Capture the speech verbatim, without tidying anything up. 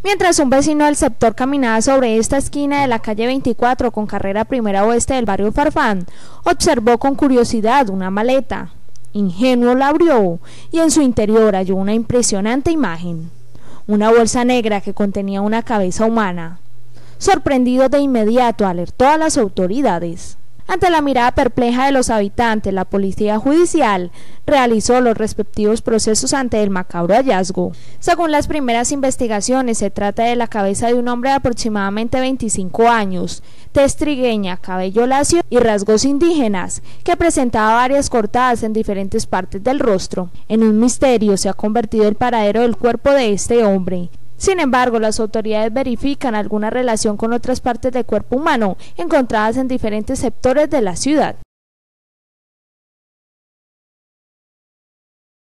Mientras un vecino del sector caminaba sobre esta esquina de la calle veinticuatro con carrera primera oeste del barrio Farfán, observó con curiosidad una maleta. Ingenuo la abrió y en su interior halló una impresionante imagen, una bolsa negra que contenía una cabeza humana. Sorprendido de inmediato, alertó a las autoridades. Ante la mirada perpleja de los habitantes, la policía judicial realizó los respectivos procesos ante el macabro hallazgo. Según las primeras investigaciones, se trata de la cabeza de un hombre de aproximadamente veinticinco años, tez trigueña, cabello lacio y rasgos indígenas, que presentaba varias cortadas en diferentes partes del rostro. En un misterio se ha convertido el paradero del cuerpo de este hombre. Sin embargo, las autoridades verifican alguna relación con otras partes del cuerpo humano encontradas en diferentes sectores de la ciudad.